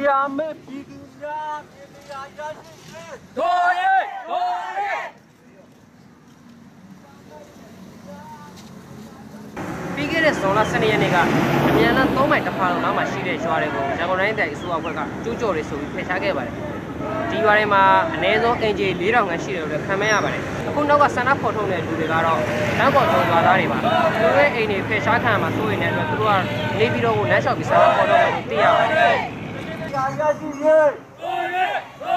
ရာမဲ့ပြည်သူများပြည်သူများရရှိရေးတော်ရဲပြီးခဲ့တဲ့ဇွန်လ12ရက်နေ့ကအမြန်လမ်း3မိုင်တစ်ဖာလုံးနောက်မှာရှိတဲ့ရွာတွေကိုရန်ကုန်တိုင်းတိုင်းအစိုးရအဖွဲ့ကကျူးကျော်တွေဆိုပြီးဖယ်ရှားခဲ့ပါတယ်ဒီရွာတွေမှာအနည်းဆုံးအင်ဂျီ4000ခန့်ရှိတယ်လို့လည်းခံမရပါတယ်အခုနောက်ကဆန္ဒဖော်ထုတ်တဲ့လူတွေကတော့လမ်းပေါ်ကျော်ရွာသားတွေပါသူတို့ရဲ့အိမ်တွေဖယ်ရှားခံမှာစိုးရိမ်တဲ့အတွက်သူတို့ကနေပြီးတော့လမ်းလျှောက်ပြီးဆန္ဒဖော်ထုတ်တယ်လို့သိရပါတယ်ရရှိရေးတော်ရဲ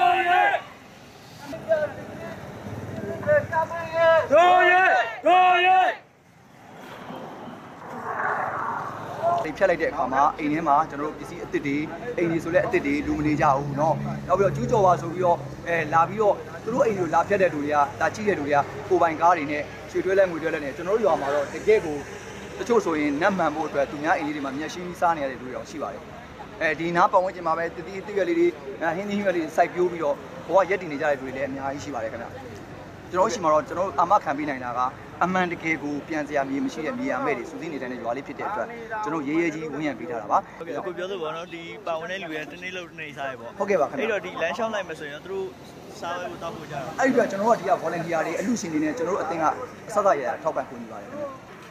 ဖြတ်လိုက်တဲ့အခါမှာအိမ်ထဲမှာကျွန်တော်တို့ပစ္စည်းအသစ်တွေအိမ်ကြီးဆိုလဲအသစ်တွေလူမနေကြဘူးเนาะနောက်ပြီးတော့ကျူးကျော်ပါဆိုပြီးတော့လာပြီးတော့သူတို့အိမ်ကိုလာဖြတ်တဲ့လူတွေကလာကြည့်တဲ့လူတွေကကိုပိုင်ကားတွေနဲ့ရွှေတွဲလဲငွေတွဲလဲနဲ့ကျွန်တော်တို့ရွာမှာတော့တကယ်ကိုတချို့ဆိုရင်နတ်မှန်ဖို့အတွက်သူများအိမ်လေးတွေမှာမျက်ရှိစားနေရတဲ့လူတွေတော့ရှိပါတယ်ဒီနားပတ်ဝန်းကျင်မှာပဲတတိအရွက်လေးတွေဟင်းသီးရွက်လေးစိုက်ပျိုးပြီးတော့ဘဝရက်တည်နေကြတဲ့လူတွေလည်းအများကြီးရှိပါတယ်ခင်ဗျကျွန်တော်ရှိမှာတော့ကျွန်တော်အာမခံပေးနိုင်တာကအမှန်တကယ်ကိုပြန်စရာမြေမရှိတဲ့မြေယာမဲ့တွေစူးစီးနေတဲ့ရွာလေးဖြစ်တဲ့အတွက်ကျွန်တော်ရေးကြီးဝန်းရံပေးထားတာပါဟုတ်ကဲ့အခုပြောလို့ပေါ့နော်ဒီပါဝင်တဲ့လူတွေတနေ့လို့တနေ့စားရပေါ့ဟုတ်ကဲ့ပါခင်ဗျအဲ့တော့ဒီလမ်းလျှောက်လိုက်မယ်ဆိုရင်သူတို့စားဝဲဖို့တောက်ဖို့ကြတော့အဲ့ဒီအတွက်ကျွန်တော်တို့ကဒီက volunteer တွေအလှရှင်တွေနဲ့ကျွန်တော်တို့အသင်းကအဆက်အရထောက်ပံ့ကူညီပါတယ်ခင်ဗျ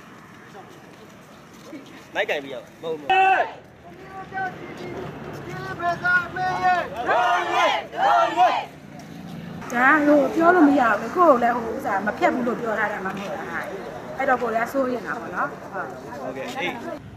မိုက်ကင်ပြရပါမဟုတ်ဘူးဒါဟိုပြောလို့မရဘူးကိုယ်လည်းဟိုဥစားမဖြတ်ဘူးလို့ပြောထားတာမှမဟုတ်တာအဲ့တော့ကိုယ်လည်းစိုးရိမ်တာပေါ့နော်ဟုတ်ကဲ့အေး